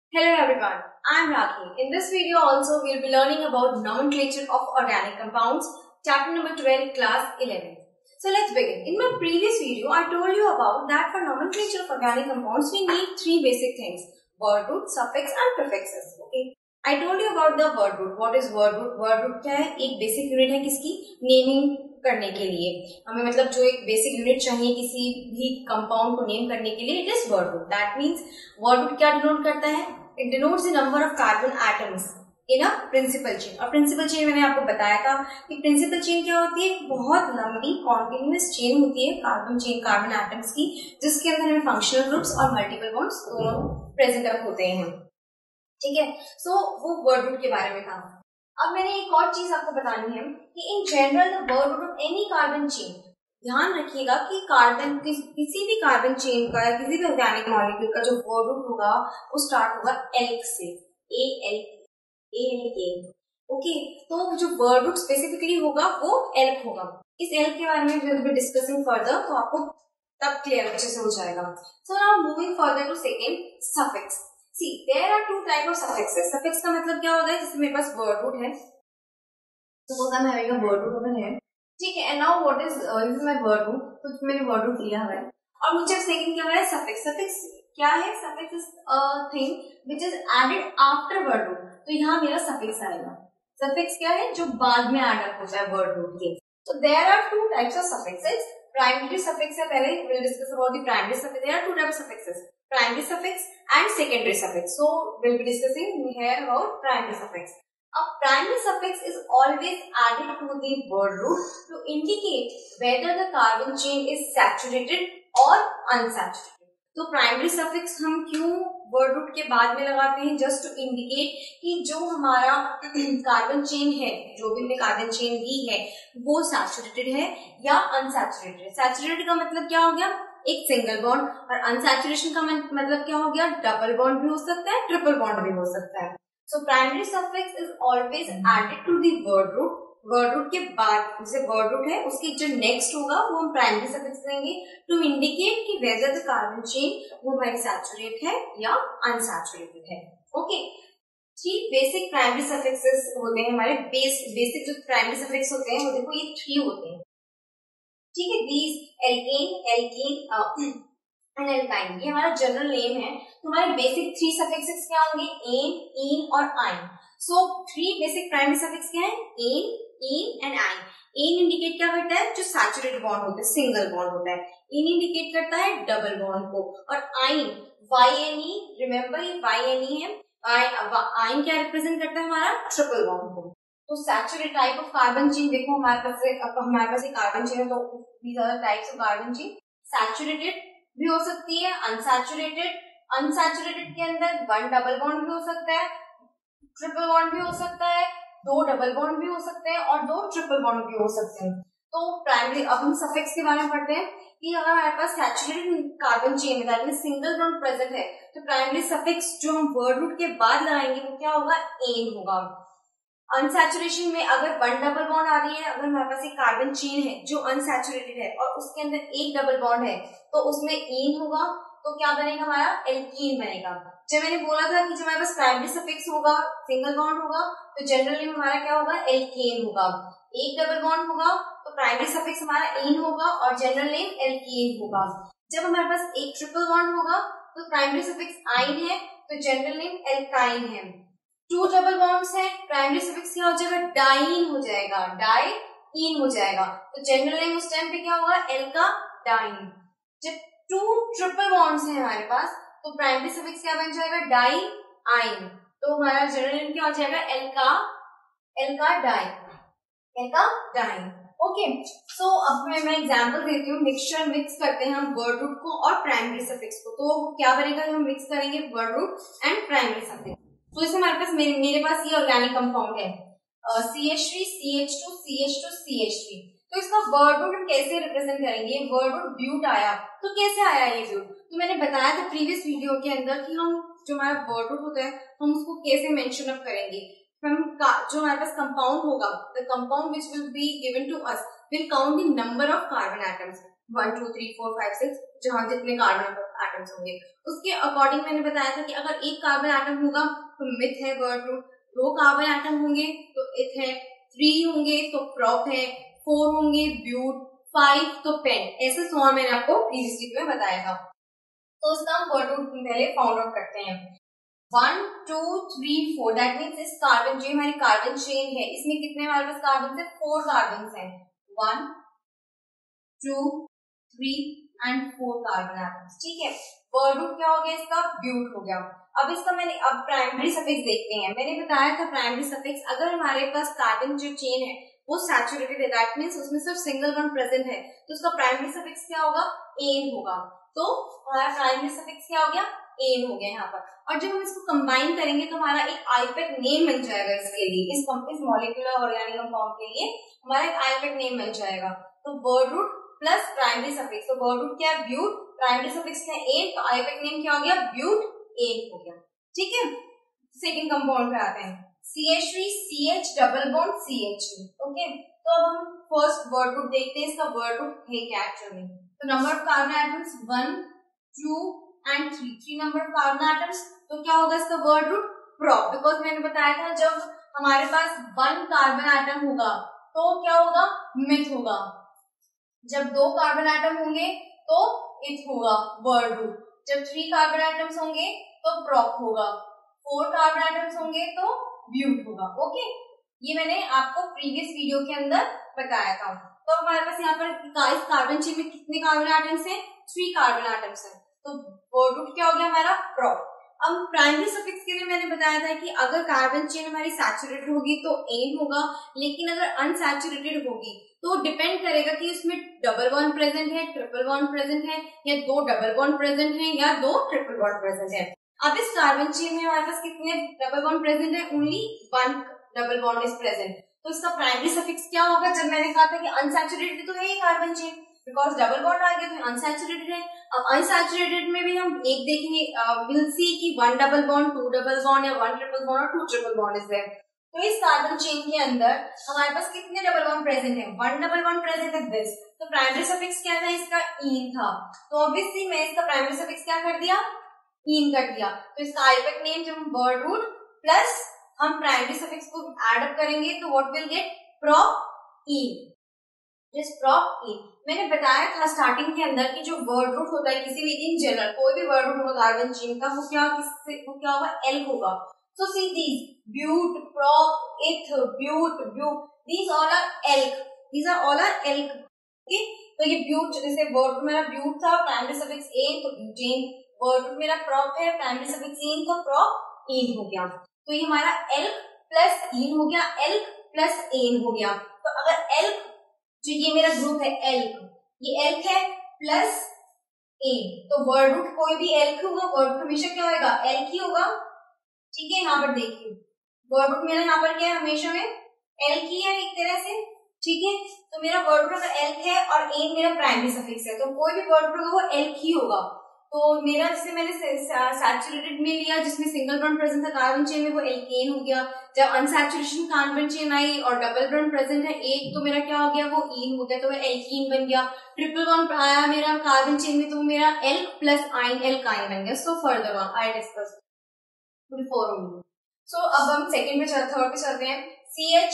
Hello everyone, I am Rakhi. In this video also we will be learning about nomenclature of organic compounds, chapter number 12, class 11. So let's begin. In my previous video, I told you about that for nomenclature of organic compounds we need three basic things: word root, suffix and prefixes. Okay. I told you about the word root. What is word root? Word root क्या है? एक basic unit है किसकी? Naming करने के लिए हमें मतलब जो एक बेसिक यूनिट चाहिए किसी भी कंपाउंड को नेम करने के लिए, it is word root. That means word root क्या डिनोट करता है? It denotes the number of carbon atoms in a principal chain. और प्रिंसिपल चेन मैंने आपको बताया था कि प्रिंसिपल चेन क्या होती है? बहुत लंबी कॉन्टिन्यूअस चेन होती है कार्बन चेन, कार्बन एटम्स की, जिसके अंदर हमें फंक्शनल ग्रुप्स और मल्टीपल बॉन्ड्स दोनों प्रेजेंट अप होते हैं. ठीक है, सो वो वर्ड रूट के बारे में था. अब मैंने एक और चीज आपको बतानी है कि in general the word root of any carbon chain, ध्यान रखिएगा कि कार्बन किसी भी कार्बन चेन का या किसी भी ऑर्गेनिक मॉलिक्यूल का जो वर्ड रूट होगा वो स्टार्ट होगा एल्क से. ए ओके, तो जो वर्ड रूट स्पेसिफिकली होगा वो एल्क होगा. इस एल्क के बारे में विल बी डिस्कसिंग फर्दर, तो आपको तब क्लियर अच्छे से हो जाएगा. So now moving further to second, suffix. See, there are two type of suffixes. Suffix का मतलब क्या होता है? जैसे मेरे पास word root है, suppose I'm having a word root over here, ठीक है. And now what is this is my word root, कुछ मैंने word root लिया है और मुझे second क्या है? suffix. Suffix क्या है? Suffix is a thing which is added after word root. तो यहाँ मेरा suffix आएगा. Suffix क्या है? जो बाद में add up होता है word root के. So there are two types of suffixes. Primary suffix है, पहले we'll discuss about the primary suffix. There are two types of suffixes. Primary suffix and secondary suffix. So we'll be discussing here about primary suffix. A primary suffix is always added to the word root to indicate whether the carbon chain is saturated or unsaturated. तो primary suffix हम क्यों word root के बाद में लगाते हैं? Just to indicate कि जो हमारा कार्बन चेन है, जो भी हमने कार्बन चेन ली है, वो सैचुरेटेड है या अनसैचुरेटेड है. सैचुरेटेड का मतलब क्या हो गया? एक सिंगल बॉन्ड. और अनसैचुरेशन का मतलब क्या हो गया? डबल बॉन्ड भी हो सकता है, ट्रिपल बॉन्ड भी हो सकता है. So primary suffix is always added to the word root. Word root के बाद जैसे वर्ड रूट है उसके जो नेक्स्ट होगा वो हम प्राइमरी सफिक्स देंगे टू इंडिकेट कि वेदर द कार्बन चेन वो हमारी सैचुरेट है या अनसैचुरेटेड है. Okay, three basic primary suffixes होते हैं हमारे. बेसिक जो प्राइमरी सफिक्स होते हैं वो देखो ये थ्री होते हैं. ठीक है, दीज एल्केन एंड एल्काइन, ये हमारा जनरल नेम है. तो हमारे बेसिक थ्री सफिक्सेस क्या होंगे? एन, इन और yne. So three basic primary suffix क्या है? Ane, ene and yne. Ane indicate क्या करता है? जो सैचुरेटेड बॉन्ड होता है, सिंगल बॉन्ड होता है. इन इंडिकेट करता है डबल बॉन्ड को. और आइन, YNE, रिमेंबर ये YNE है. आइन क्या रिप्रेजेंट करता है? हमारा ट्रिपल बॉन्ड को. तो saturated type of carbon chain देखो हमारे पास एक कार्बन चेन है, तो these are the types of carbon chain. Saturated भी हो सकती है, अनसैचुरेटेड के अंदर वन डबल बॉन्ड भी हो सकता है, ट्रिपल बॉन्ड भी हो सकता है, दो डबल बॉन्ड भी हो सकते हैं और दो ट्रिपल बॉन्ड भी हो सकते हैं. तो प्राइमरी, अब हम सफिक्स के बारे में पढ़ते हैं कि अगर हमारे पास सैचुरेटेड कार्बन चेन है, सिंगल बॉन्ड प्रेजेंट है, तो प्राइमरी सफिक्स जो हम वर्ड रूट के बाद लगाएंगे वो क्या होगा? एन होगा. अनसैचुरेशन में अगर वन डबल बॉन्ड आ रही है, अगर हमारे पास एक कार्बन चेन है जो अनसैचुरेटेड है और उसके अंदर एक डबल बॉन्ड है, तो उसमें इन होगा. तो क्या बनेगा? हमारा एल्कीन बनेगा. जब मैंने बोला था कि जब हमारे पास प्राइमरी सफिक्स होगा, सिंगल बॉन्ड होगा, तो जनरल नेम हमारा क्या होगा? एल्केन होगा. एक डबल बॉन्ड होगा तो प्राइमरी सफिक्स हमारा इन होगा और जनरल नेम एल्कीन होगा. जब हमारे पास एक ट्रिपल बॉन्ड होगा तो प्राइमरी सफिक्स आइन है तो जनरल नेम एल्काइन है. टू डबल बॉन्ड्स है, प्राइमरी सफिक्स क्या हो जाएगा? डाइन हो जाएगा, डाइन हो जाएगा. तो जनरल नेम उस टाइम पे क्या होगा? Alkadiene. जब टू ट्रिपल बॉन्ड्स है हमारे पास तो प्राइमरी सफिक्स क्या बन जाएगा? डाई आइन. तो हमारा जनरल नेम क्या हो जाएगा? एल्का डाइन. ओके, सो अब मैं एग्जांपल देती हूँ. मिक्स करते हैं हम वर्ड रूट को और प्राइमरी सफिक्स को. तो क्या बनेगा? हम मिक्स करेंगे word root and primary suffix. तो इसमें हमारे पास मेरे पास ये ऑर्गेनिक कंपाउंड है CH3 CH2 CH2 CH3. तो इसका वर्ड रूट हम कैसे रिप्रेजेंट करेंगे? वर्ड रूट ब्यूट आया, तो कैसे आया ये ब्यूट? तो मैंने बताया था प्रीवियस वीडियो के अंदर कि हम जो हमारा वर्ड रूट होता है हम उसको कैसे मेंशन अप करेंगे. हम जो हमारे पास कंपाउंड होगा, the compound which will be given to us will count the number of carbon atoms. 1 2 3 4 5 6 जहां जितने कार्बन एटम्स होंगे उसके अकॉर्डिंग मैंने बताया था कि अगर एक कार्बन एटम होगा तो मिथ है वर्ड रूट, 2 कार्बन एटम होंगे तो इथ है, 3 होंगे तो प्रॉप है, 4 होंगे ब्यूट, 5 तो पेन, ऐसे सॉन्ग मैंने आपको प्रीवियसली में बताया था। तो इसका हम वर्ड रूट पहले फाउंड आउट करते हैं। 1 2 3 4 दैट मीन्स इस कार्बन जो हमारी कार्बन चेन है इसमें कितने हमारे पास कार्बन है, 4 कार्बन है, 1 2 3 एंड 4 कार्बन एटम्स। ठीक है, वर्ड रूट क्या हो गया इसका, ब्यूट हो गया। अब इसका मैंने अब प्राइमरी सफिक्स देखते हैं। मैंने बताया था प्राइमरी सफिक्स अगर हमारे पास कार्बन जो चेन है वो सैचुरेटेड है दैट मीन्स उसमें सिर्फ सिंगल बॉन्ड प्रेजेंट है तो उसका प्राइमरी सफिक्स क्या होगा, एन होगा। तो हमारा प्राइमरी सफिक्स क्या हो गया, एन हो गया यहाँ पर। और जब हम इसको कंबाइन करेंगे तो हमारा एक आईपेक नेम मिल जाएगा इसके लिए, इस मॉलिक्यूलर ऑर्गेनिक कंपाउंड के लिए हमारा एक आईपेक नेम मिल जाएगा। तो word root plus primary suffix, तो वर्ड रूट क्या है ब्यूट, प्राइमरी सफिक्स क्या है एन, तो आईपेक नेम क्या हो गया, ब्यूट एन हो गया। ठीक है, सेकंड कंपाउंड पे आते हैं, CH3 CH double bond CH2। Okay, तो अब हम फर्स्ट वर्ड रूट देखते हैं, इसका वर्ड रूट है क्या एक्चुअली। तो number of carbon atoms 1 2 and 3 number of carbon atoms, तो क्या होगा इसका वर्ड रूट, प्रॉप, बिकॉज मैंने बताया था जब हमारे पास 1 कार्बन एटम होगा तो क्या होगा, मिथ होगा, जब 2 कार्बन एटम होंगे तो इथ होगा वर्ड रूट, जब 3 कार्बन एटम्स होंगे तो प्रॉप होगा, 4 कार्बन एटम्स होंगे तो ब्यूट होगा। ओके, ये मैंने आपको प्रीवियस वीडियो के अंदर बताया था। तो हमारे पास यहाँ पर इस कार्बन चेन में कितने कार्बन एटम्स हैं, 3 कार्बन एटम्स हैं, तो वर्ड रूट क्या हो गया हमारा, प्रॉप। अब प्राइमरी सफिक्स के लिए मैंने बताया था कि अगर कार्बन चेन हमारी सैचुरेटेड होगी तो एन होगा, लेकिन अगर अनसैचुरेटेड होगी तो डिपेंड करेगा कि उसमें डबल बॉन्ड प्रेजेंट है, ट्रिपल बॉन्ड प्रेजेंट है, या 2 डबल बॉन्ड प्रेजेंट है या 2 ट्रिपल बॉन्ड प्रेजेंट है। अब इस कार्बन चेन में हमारे पास कितने डबल बॉन्ड प्रेजेंट है, only 1 double bond is present. तो इसका प्राइमरी सफिक्स क्या होगा, जब मैंने कहा था कि अनसैचुरेटेड तो है ही carbon chain, because double bond आ गया तो अनसैचुरेटेड है। अब अनसैचुरेटेड में भी हम एक देखेंगे, विल सी कि 1 डबल बॉन्ड, 2 डबल बॉन्ड या 1 ट्रिपल बॉन्ड और 2 ट्रिपल बॉन्ड इज देयर। तो इस कार्बन चेन के अंदर हमारे पास कितने डबल बॉन्ड प्रेजेंट है, 1 डबल बॉन्ड प्रेजेंट है दिस। तो प्राइमरी सफिक्स क्या था इसका, ईन था, तो ऑब्वियसली मैं इसका प्राइमरी सफिक्स क्या कर दिया, ईन कर दिया। तो इसका आईपेक नेम जब हम वर्ड रूट प्लस हम प्राइमरी सफिक्स को ऐड अप करेंगे तो what will get, propene, just propene. मैंने बताया था स्टार्टिंग के अंदर कि जो वर्ड रूट होता है किसी भी इन जनरल कोई भी वर्ड रूट होगा कार्बन चेन का वो क्या होगा, एल होगा। So see these bute, prop, eth, bute, bute. These all are alk. These are all are alk. Okay? तो ये bute जैसे वर्ड रूट मेरा bute था, प्राइमरी सफिक्स एन तो ब्यूटेन, वर्ड रूट मेरा prop है, प्राइमरी सफिक्स एन तो prop ane हो गया। तो ये हमारा alk प्लस एन हो गया, alk प्लस एन हो गया। तो अगर alk जो ये मेरा ग्रुप है alk, ये alk है प्लस एन, तो वर्ड रूट कोई भी alk होगा, वर्ड रूट हमेशा क्या होगा, alk ही होगा। ठीक है, यहाँ पर देखिए वर्ड रूट मेरा यहाँ पर क्या है, हमेशा में एल की है एक तरह से। ठीक है, तो मेरा वर्ड रूट अगर एल है और एन मेरा प्राइमरी सफिक्स है तो कोई भी वर्ड रूट होगा वो एल ही होगा। तो मेरा जैसे मैंने सैचुरेटेड में लिया जिसमें सिंगल बॉन्ड प्रेजेंट था कार्बन चेन में वो एल्केन हो गया। जब अनसैचुरेशन कार्बन चेन आई और डबल बॉन्ड प्रेजेंट है एक तो मेरा क्या हो गया, वो ईन हो गया, तो वो एल्कीन बन गया। ट्रिपल बॉन्ड आया मेरा कार्बन चेन में तो मेरा एल प्लस आइन एल्काइन बन गया। So further on I discuss before only. So अब हम सेकंड पे थर्ड पे चलते हैं, CH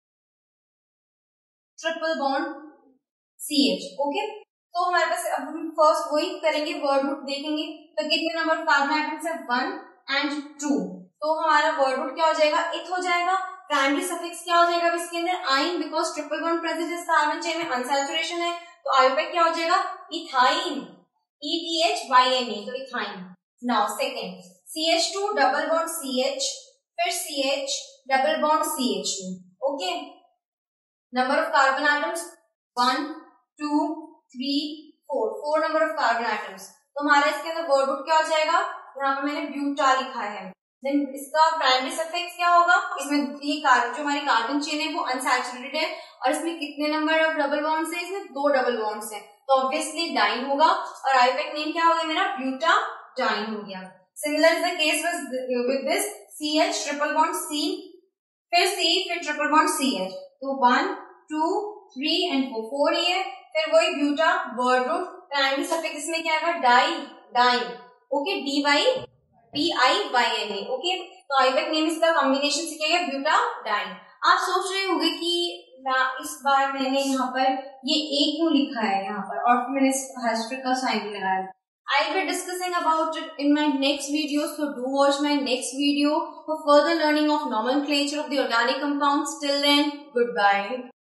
triple bond CH। Okay, तो हमारे पास अब हम फर्स्ट वही करेंगे, वर्ड रूट देखेंगे। तो कितने नंबर ऑफ कार्बन एटम्स है, 1 एंड 2। तो हमारा वर्ड रूट क्या हो जाएगा, इथ हो जाएगा। प्राइमरी सफिक्स क्या हो जाएगा इसके अंदर, yne, because triple bond present इस कार्बन चेन में अनसैचुरेशन है तो आईपेक क्या हो जाएगा, इथाइन, ETHYNE, तो इथाइन। Now second CH2 double bond CH, फिर CH double bond CH2। Okay, number of carbon atoms 1 2 3 4, 4 number of carbon atoms. तो हमारा इसके अंदर वर्ड रूट क्या हो जाएगा, यहाँ पर मैंने ब्यूटा लिखा है। देन इसका प्राइमरी सफिक्स क्या होगा, इसमें ये जो हमारी कार्बन चेन है वो अनसैचुरेटेड है और इसमें कितने नंबर ऑफ डबल बॉन्ड्स है, इसमें 2 डबल बॉन्ड्स है तो ऑब्वियसली डाइन होगा और आईपेक नेम क्या हो गया मेरा, ब्यूटा डाइन हो गया। Similar is the case with this CH triple bond C, फिर C, फिर triple bond CH। तो 1 2 3 and 4, 4 ये, फिर वही buta word root, primary suffix इसमें क्या आएगा, di, diene, okay, DYBIYNA, okay. तो आइबेक नेम इसका कॉम्बिनेशन से क्या है, ब्यूटा डाइन। आप सोच रहे होंगे कि इस बार मैंने यहाँ पर ये ए क्यों लिखा है यहाँ पर, और फिर मैंने हैशटैग का साइन भी लगाया। I'll be discussing about it in my next video, so do watch my next video for further learning of nomenclature of the organic compounds. Till then, goodbye.